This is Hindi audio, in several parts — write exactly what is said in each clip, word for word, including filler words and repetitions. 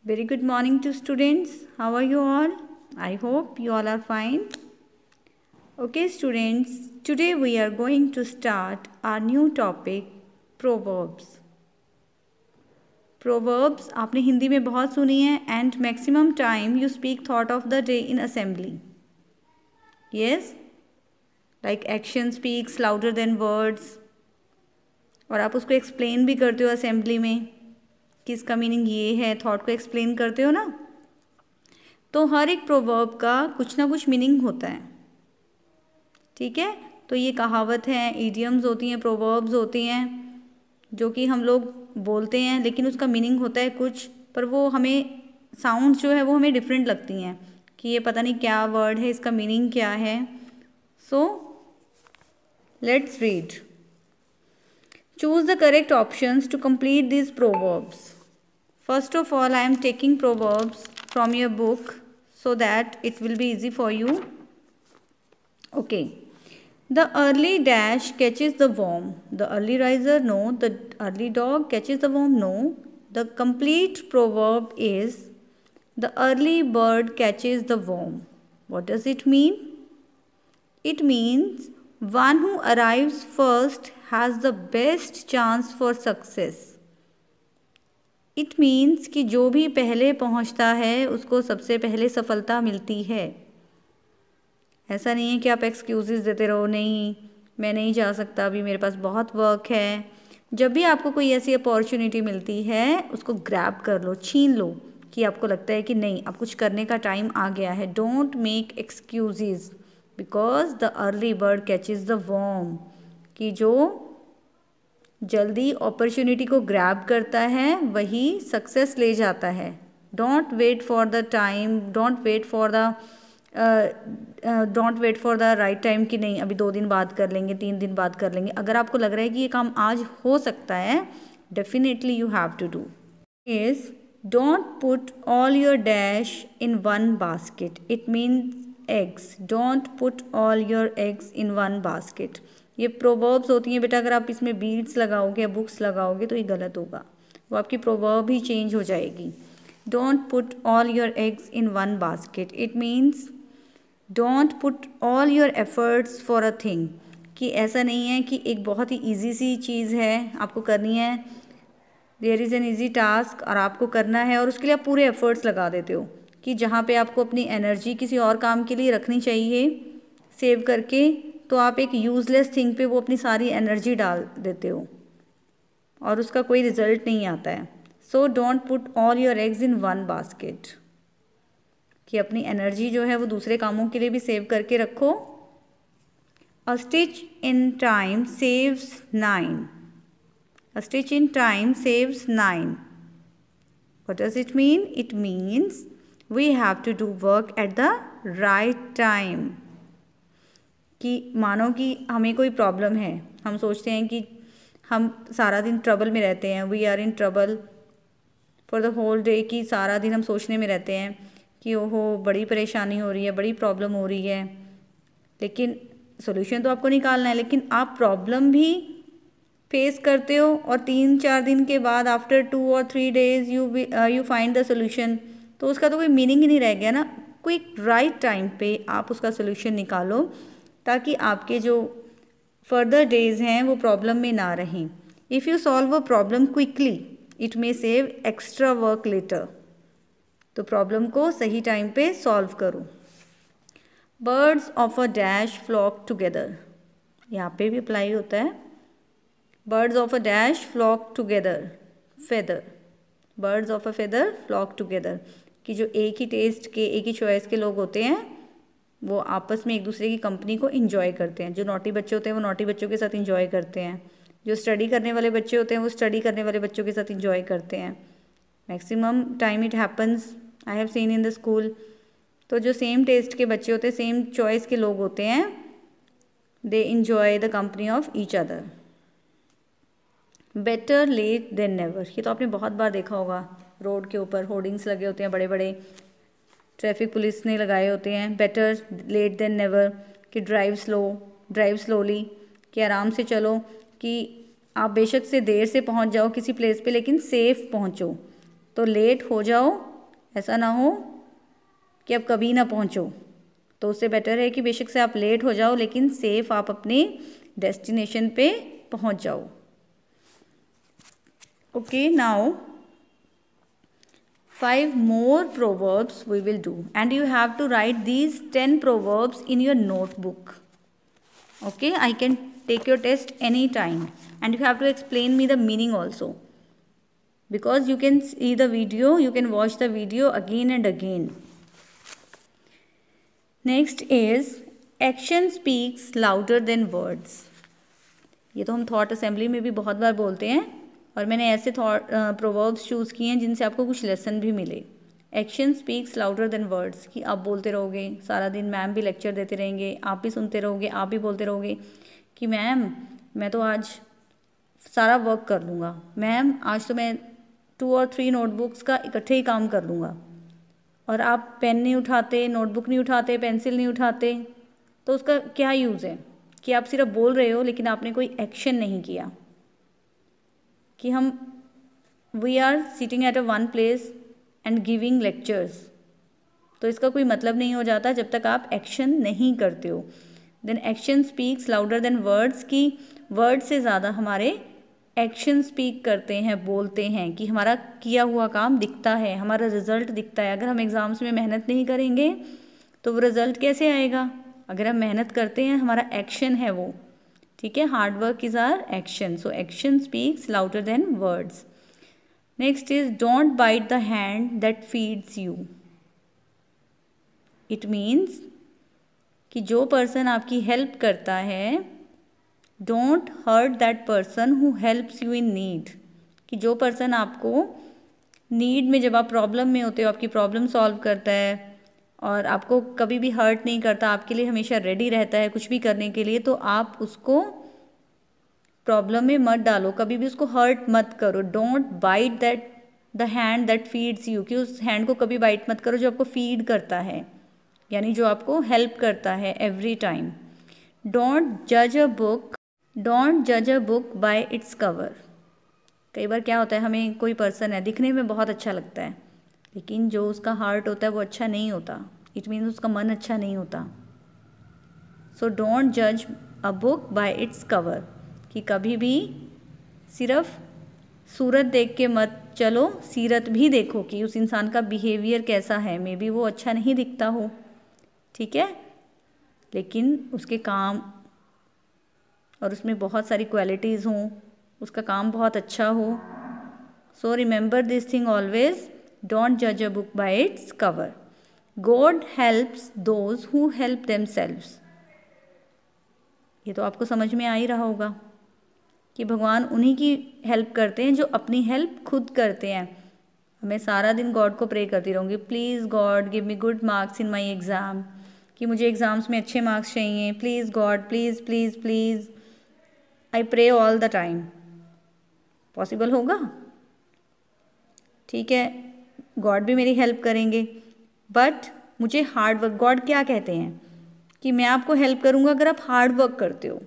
Very good morning to students. How are you all? I hope you all are fine. Okay students, today we are going to start our new topic proverbs. Proverbs आपने हिंदी में बहुत सुनी है and maximum time you speak thought of the day in assembly. Yes? Like action speaks louder than words. और आप उसको explain भी करते हो assembly में कि इसका मीनिंग ये है, थॉट को एक्सप्लेन करते हो ना. तो हर एक प्रोवर्ब का कुछ ना कुछ मीनिंग होता है. ठीक है, तो ये कहावत हैं, इडियम्स होती हैं, प्रोवर्ब्स होती हैं जो कि हम लोग बोलते हैं लेकिन उसका मीनिंग होता है कुछ, पर वो हमें साउंड जो है वो हमें डिफरेंट लगती हैं कि ये पता नहीं क्या वर्ड है, इसका मीनिंग क्या है. So let's read. Choose the correct options to complete these proverbs. First of all, I am taking proverbs from your book so that it will be easy for you. Okay. The early dash catches the worm. The early riser, no. The early dog catches the worm, no. The complete proverb is the early bird catches the worm. What does it mean? It means one who arrives first has the best chance for success. It means कि जो भी पहले पहुंचता है उसको सबसे पहले सफलता मिलती है. ऐसा नहीं है कि आप एक्सक्यूजेस देते रहो, नहीं मैं नहीं जा सकता, अभी मेरे पास बहुत वर्क है. जब भी आपको कोई ऐसी अपॉर्चुनिटी मिलती है उसको ग्रैब कर लो, छीन लो कि आपको लगता है कि नहीं अब कुछ करने का टाइम आ गया है. Don't make excuses because the early bird catches the worm. कि जो जल्दी अपॉर्चुनिटी को ग्रैब करता है वही सक्सेस ले जाता है. Don't wait for the time, don't wait for the don't wait for the right time कि नहीं अभी दो दिन बाद कर लेंगे, तीन दिन बाद कर लेंगे. अगर आपको लग रहा है कि ये काम आज हो सकता है, definitely you have to do. Is don't put all your dash in one basket. It means eggs. Don't put all your eggs in one basket. ये प्रोवर्ब्स होती हैं बेटा, अगर आप इसमें बीड्स लगाओगे या बुक्स लगाओगे तो ये गलत होगा, वो आपकी प्रोवर्ब ही चेंज हो जाएगी. Don't put all your eggs in one basket. It means don't put all your efforts for a thing. कि ऐसा नहीं है कि एक बहुत ही ईजी सी चीज़ है आपको करनी है, there is an easy task और आपको करना है और उसके लिए आप पूरे एफर्ट्स लगा देते हो. कि जहाँ पे आपको अपनी एनर्जी किसी और काम के लिए रखनी चाहिए सेव करके, तो आप एक यूज़लेस थिंग पे वो अपनी सारी एनर्जी डाल देते हो और उसका कोई रिजल्ट नहीं आता है. So don't put all your eggs in one basket. कि अपनी एनर्जी जो है वो दूसरे कामों के लिए भी सेव करके रखो. A stitch in time saves nine. A stitch in time saves nine. What does it mean? It means we have to do work at the right time. कि मानो कि हमें कोई प्रॉब्लम है, हम सोचते हैं कि हम सारा दिन ट्रबल में रहते हैं, we are in trouble for the whole day. कि सारा दिन हम सोचने में रहते हैं कि ओहो बड़ी परेशानी हो रही है, बड़ी प्रॉब्लम हो रही है. लेकिन सोल्यूशन तो आपको निकालना है, लेकिन आप प्रॉब्लम भी फेस करते हो और तीन चार दिन के बाद आफ्टर टू और three days you you find the solution. तो उसका तो कोई मीनिंग ही नहीं रह गया ना. कोई राइट टाइम पे आप उसका सोल्यूशन निकालो ताकि आपके जो फर्दर डेज हैं वो प्रॉब्लम में ना रहें. If you solve a problem quickly it may save extra work later. तो प्रॉब्लम को सही टाइम पे सॉल्व करो. Birds of a dash flock together. यहाँ पे भी अप्लाई होता है. Birds of a dash flock together. Feather. Birds of a feather flock together. कि जो एक ही टेस्ट के, एक ही चॉइस के लोग होते हैं वो आपस में एक दूसरे की कंपनी को इन्जॉय करते हैं. जो नॉटी बच्चे होते हैं वो नॉटी बच्चों के साथ इन्जॉय करते हैं. जो स्टडी करने वाले बच्चे होते हैं वो स्टडी करने वाले बच्चों के साथ इन्जॉय करते हैं. Maximum time it happens, I have seen in the school. तो जो सेम टेस्ट के बच्चे होते हैं, सेम चॉइस के लोग होते हैं, they enjoy the company of each other. Better late than never. ये तो आपने बहुत बार देखा होगा, रोड के ऊपर होर्डिंग्स लगे होते हैं बड़े बड़े, ट्रैफिक पुलिस ने लगाए होते हैं. Better late than never. कि ड्राइव स्लो, ड्राइव स्लोली. कि आराम से चलो, कि आप बेशक से देर से पहुंच जाओ किसी प्लेस पे लेकिन सेफ पहुंचो. तो लेट हो जाओ ऐसा ना हो कि आप कभी ना पहुंचो। तो उससे बेटर है कि बेशक से आप लेट हो जाओ लेकिन सेफ आप अपने डेस्टिनेशन पे पहुंच जाओ। Okay, now five more proverbs we will do, and you have to write these ten proverbs in your notebook. Okay, I can take your test anytime, and you have to explain me the meaning also, because you can see the video, you can watch the video again and again. Next is action speaks louder than words. ये तो हम थॉट असेंबली में भी बहुत बार बोलते हैं, और मैंने ऐसे थॉट प्रोवर्ब्स चूज़ किए हैं जिनसे आपको कुछ लेसन भी मिले। Action speaks louder than words, कि आप बोलते रहोगे सारा दिन, मैम भी लेक्चर देते रहेंगे, आप भी सुनते रहोगे, आप भी बोलते रहोगे कि मैम मैं तो आज सारा वर्क कर लूँगा, मैम आज तो मैं टू और थ्री नोटबुक्स का इकट्ठे ही काम कर लूँगा, और आप पेन नहीं उठाते, नोटबुक नहीं उठाते, पेंसिल नहीं उठाते, तो उसका क्या यूज़ है कि आप सिर्फ बोल रहे हो लेकिन आपने कोई एक्शन नहीं किया। कि हम we are sitting at a one place and giving lectures, तो इसका कोई मतलब नहीं हो जाता जब तक आप एक्शन नहीं करते हो। Then action speaks louder than words, की वर्ड से ज़्यादा हमारे एक्शन स्पीक करते हैं, बोलते हैं, कि हमारा किया हुआ काम दिखता है, हमारा रिजल्ट दिखता है। अगर हम एग्ज़ाम्स में मेहनत नहीं करेंगे तो वो रिज़ल्ट कैसे आएगा? अगर हम मेहनत करते हैं, हमारा एक्शन है वो, ठीक है। Hard work is our action, so action speaks louder than words. Next is don't bite the hand that feeds you. It means कि जो पर्सन आपकी हेल्प करता है, don't hurt that person who helps you in need, कि जो पर्सन आपको नीड में, जब आप प्रॉब्लम में होते हो, आपकी प्रॉब्लम सॉल्व करता है और आपको कभी भी हर्ट नहीं करता, आपके लिए हमेशा रेडी रहता है कुछ भी करने के लिए, तो आप उसको प्रॉब्लम में मत डालो, कभी भी उसको हर्ट मत करो। Don't bite that the hand that feeds you, कि उस हैंड को कभी बाइट मत करो जो आपको फीड करता है, यानी जो आपको हेल्प करता है एवरी टाइम। डोंट जज अ बुक डोंट जज a book by its cover. कई बार क्या होता है, हमें कोई पर्सन है दिखने में बहुत अच्छा लगता है, लेकिन जो उसका हार्ट होता है वो अच्छा नहीं होता। इट मीन्स उसका मन अच्छा नहीं होता। सो डोंट जज a book by its cover, कि कभी भी सिर्फ सूरत देख के मत चलो, सीरत भी देखो कि उस इंसान का बिहेवियर कैसा है। मे बी वो अच्छा नहीं दिखता हो, ठीक है, लेकिन उसके काम और उसमें बहुत सारी क्वालिटीज़ हों, उसका काम बहुत अच्छा हो। So remember this thing always, don't जज a book by its cover. God helps those who help themselves. ये तो आपको समझ में आ ही रहा होगा कि भगवान उन्हीं की हेल्प करते हैं जो अपनी हेल्प खुद करते हैं। मैं सारा दिन गॉड को प्रे करती रहूँगी, please God give me good marks in my exam, कि मुझे एग्ज़ाम्स में अच्छे मार्क्स चाहिए, please God, please please please. I pray all the time. Possible होगा? ठीक है, गॉड भी मेरी हेल्प करेंगे, बट मुझे हार्ड वर्क, गॉड क्या कहते हैं कि मैं आपको हेल्प करूँगा अगर आप हार्ड वर्क करते हो।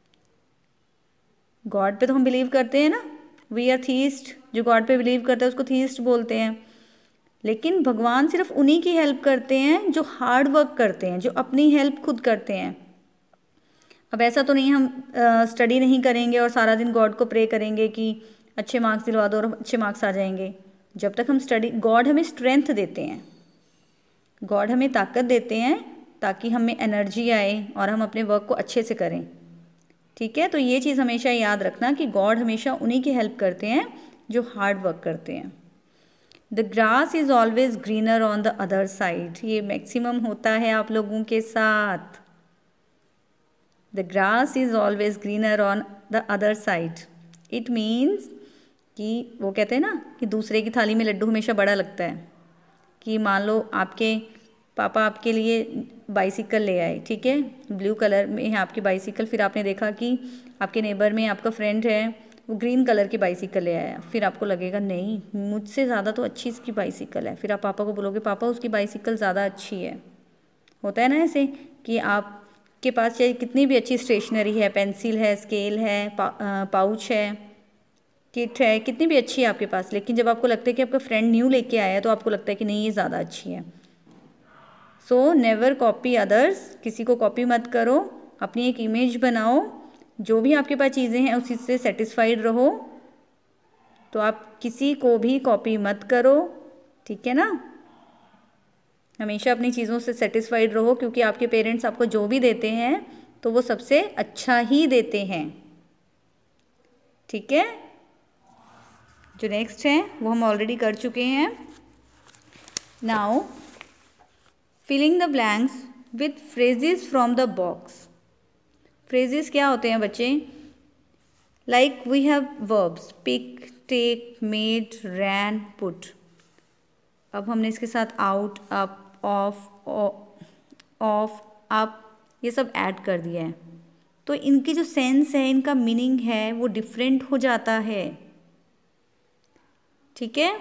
गॉड पे तो हम बिलीव करते हैं ना, वी आर थीस्ट, जो गॉड पे बिलीव करता है उसको थीस्ट बोलते हैं। लेकिन भगवान सिर्फ उन्हीं की हेल्प करते हैं जो हार्ड वर्क करते हैं, जो अपनी हेल्प खुद करते हैं। अब ऐसा तो नहीं हम स्टडी नहीं करेंगे और सारा दिन गॉड को प्रे करेंगे कि अच्छे मार्क्स दिलवा दो और अच्छे मार्क्स आ जाएंगे। जब तक हम स्टडी, गॉड हमें स्ट्रेंथ देते हैं, गॉड हमें ताकत देते हैं ताकि हमें एनर्जी आए और हम अपने वर्क को अच्छे से करें, ठीक है। तो ये चीज़ हमेशा याद रखना कि गॉड हमेशा उन्हीं की हेल्प करते हैं जो हार्ड वर्क करते हैं। The grass is always greener on the other side, ये मैक्सिमम होता है आप लोगों के साथ। The grass is always greener on the other side, it means कि वो कहते हैं ना कि दूसरे की थाली में लड्डू हमेशा बड़ा लगता है। कि मान लो आपके पापा आपके लिए बाइसिकल ले आए, ठीक है, ब्लू कलर में है आपकी बाइसिकल, फिर आपने देखा कि आपके नेबर में आपका फ्रेंड है वो ग्रीन कलर की बाइसिकल ले आया, फिर आपको लगेगा नहीं मुझसे ज़्यादा तो अच्छी इसकी बाइसिकल है, फिर आप पापा को बोलोगे पापा उसकी बाइसिकल ज़्यादा अच्छी है। होता है ना ऐसे कि आपके पास चाहे कितनी भी अच्छी स्टेशनरी है, पेंसिल है, स्केल है, पा, पाउच है, किट है, कितनी भी अच्छी है आपके पास, लेकिन जब आपको लगता है कि आपका फ्रेंड न्यू लेके आया है तो आपको लगता है कि नहीं ये ज़्यादा अच्छी है। सो नेवर कॉपी अदर्स, किसी को कॉपी मत करो, अपनी एक इमेज बनाओ, जो भी आपके पास चीज़ें हैं उसी से सेटिस्फाइड रहो। तो आप किसी को भी कॉपी मत करो, ठीक है ना। हमेशा अपनी चीज़ों से सेटिस्फाइड रहो, क्योंकि आपके पेरेंट्स आपको जो भी देते हैं तो वो सबसे अच्छा ही देते हैं, ठीक है। जो नेक्स्ट है वो हम ऑलरेडी कर चुके हैं। Now filling the blanks with phrases from the box. Phrases क्या होते हैं बच्चे? Like we have verbs pick, take, made, ran, put. अब हमने इसके साथ out, up, off, off, up ये सब ऐड कर दिया है, तो इनकी जो सेंस है, इनका मीनिंग है वो डिफरेंट हो जाता है, ठीक है।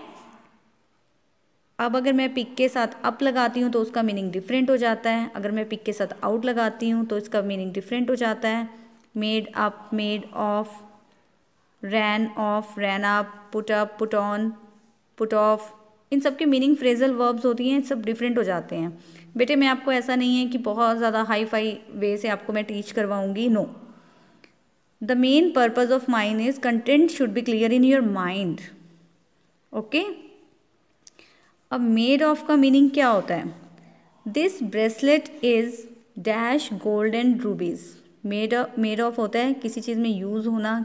अब अगर मैं पिक के साथ अप लगाती हूँ तो उसका मीनिंग डिफरेंट हो जाता है, अगर मैं पिक के साथ आउट लगाती हूँ तो इसका मीनिंग डिफरेंट हो जाता है। Made up, made of, ran off, ran up, put up, put on, put off, इन सब के मीनिंग फ्रेजल वर्ब्स होती हैं, सब डिफरेंट हो जाते हैं। बेटे मैं आपको ऐसा नहीं है कि बहुत ज़्यादा हाई फाई वे से आपको मैं टीच करवाऊंगी, no. The main purpose of mine is content should be clear in your mind, okay. अब मेड ऑफ का मीनिंग क्या होता है? This bracelet is dash gold and rubies. Made made of होता है किसी चीज़ में यूज़ होना,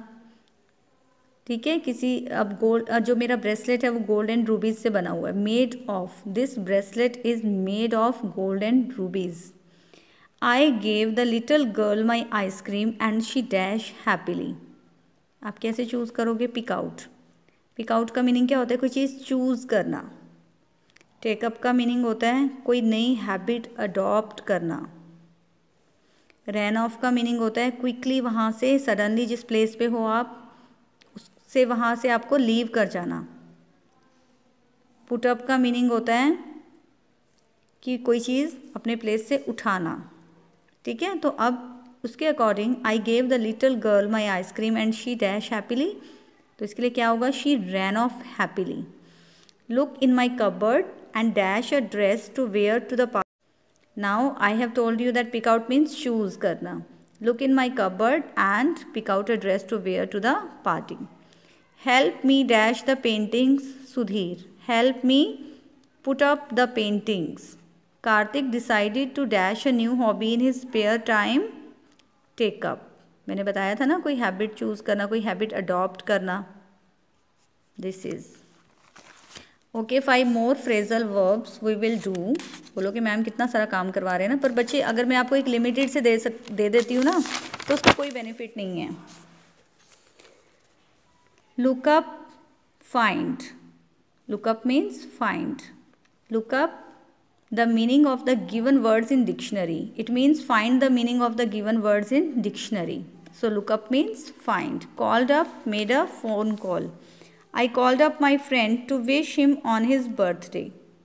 ठीक है, किसी, अब गोल्ड, जो मेरा ब्रेसलेट है वो गोल्ड एंड रूबीज से बना हुआ है। Made of, this bracelet is made of gold and rubies. I gave the little girl my ice cream and she dash happily. आप कैसे चूज़ करोगे? Pick out. पिक आउट का मीनिंग क्या होता है? कोई चीज़ चूज़ करना। टेकअप का मीनिंग होता है कोई नई हैबिट अडॉप्ट करना। रैन ऑफ का मीनिंग होता है क्विकली वहाँ से, सडनली जिस प्लेस पे हो आप उससे वहाँ से आपको लीव कर जाना। पुट अप का मीनिंग होता है कि कोई चीज़ अपने प्लेस से उठाना, ठीक है। तो अब उसके according I gave the little girl my ice cream and she dash happily, तो इसके लिए क्या होगा? She ran off happily. Look in my cupboard and dash a dress to wear to the party. Now I have told you that pick out means choose करना. Look in my cupboard and pick out a dress to wear to the party. Help me dash the paintings, Sudhir. Help me put up the paintings. Karthik decided to dash a new hobby in his spare time. Take up. मैंने बताया था ना, कोई हैबिट चूज़ करना, कोई हैबिट अडॉप्ट करना. This is okay. Five more phrasal verbs we will do. बोलो कि मैम कितना सारा काम करवा रहे हैं ना, पर बच्चे अगर मैं आपको एक लिमिटेड से दे सक दे देती हूँ ना तो उसका कोई बेनिफिट नहीं है. Look up, find. Look up means find. Look up the meaning of the given words in dictionary. It means find the meaning of the given words in dictionary. So look up means find. Called up, made a phone call. I called up my friend to wish him on his birthday.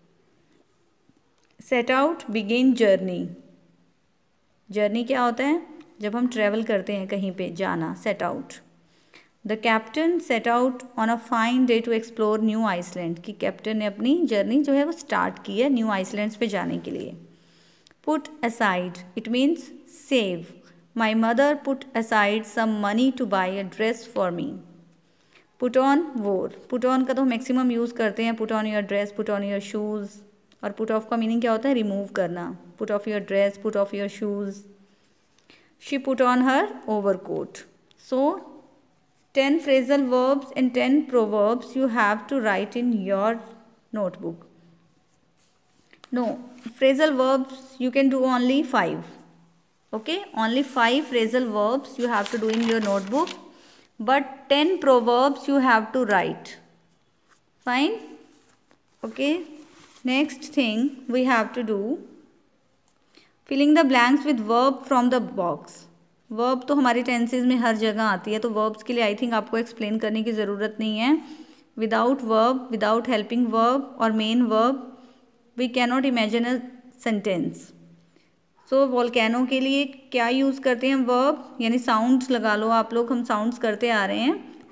Set out, begin journey. Journey क्या होता है? जब हम ट्रैवल करते हैं कहीं पे, जाना, set out. The captain set out on a fine day to explore New Iceland. कि कैप्टन ने अपनी जर्नी जो है वो स्टार्ट की है न्यू आइसलैंड्स पे जाने के लिए. Put aside, it means save. My mother put aside some money to buy a dress for me. Put on, wore. Put on का तो मैक्सिमम यूज़ करते हैं. Put on your dress, put on your shoes. और पुट ऑफ का मीनिंग क्या होता है? रिमूव करना. Put off your dress, put off your shoes. She put on her over coat. So ten phrasal verbs and ten proverbs you have to write in your notebook. No, phrasal verbs you can do only five. Okay, only five phrasal verbs you have to do in your notebook, but ten proverbs you have to write. Fine. Okay, next thing we have to do filling the blanks with verb from the box. verb तो हमारी tenses में हर जगह आती है, तो verbs के लिए आई थिंक आपको एक्सप्लेन करने की ज़रूरत नहीं है. Without verb, without helping verb और main verb we cannot imagine a sentence. So so, volcano के लिए क्या यूज़ करते हैं? वर्ब, यानी साउंड्स लगा लो आप लोग, हम साउंड्स करते आ रहे हैं.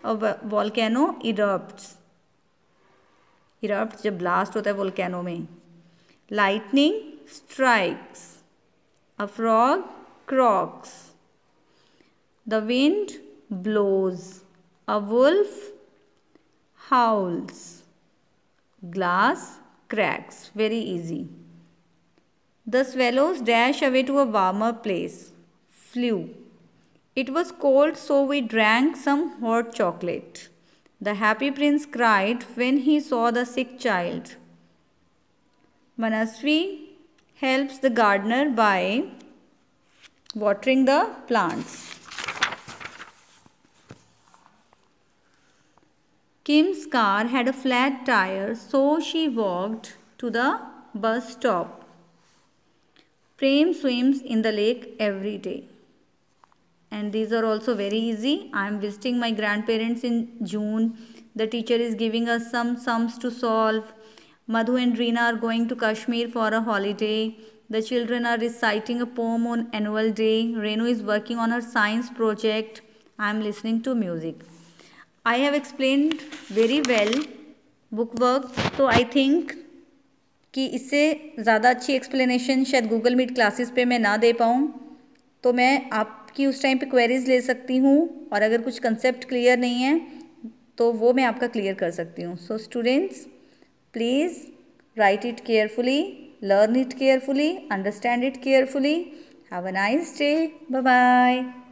a volcano erupts. Erupts जब blast होता है volcano में. Lightning strikes. A frog croaks. The wind blows. A wolf howls. Glass cracks. Very easy. The swallows dash away to a warmer place. Flew. It was cold, so we drank some hot chocolate. The happy prince cried when he saw the sick child. Manasvi helps the gardener by watering the plants. Kim's car had a flat tire, so she walked to the bus stop. Prem swims in the lake every day. And these are also very easy. I am visiting my grandparents in June. The teacher is giving us some sums to solve. Madhu and Reena are going to Kashmir for a holiday. The children are reciting a poem on annual day. Renu is working on her science project. I am listening to music. I have explained very well book work. So I think कि इससे ज़्यादा अच्छी एक्सप्लेनेशन शायद गूगल मीट क्लासेस पे मैं ना दे पाऊँ, तो मैं आपकी उस टाइम पे क्वेरीज ले सकती हूँ और अगर कुछ कंसेप्ट क्लियर नहीं है तो वो मैं आपका क्लियर कर सकती हूँ. So students, please write it carefully, learn it carefully, understand it carefully. Have a nice day. Bye bye.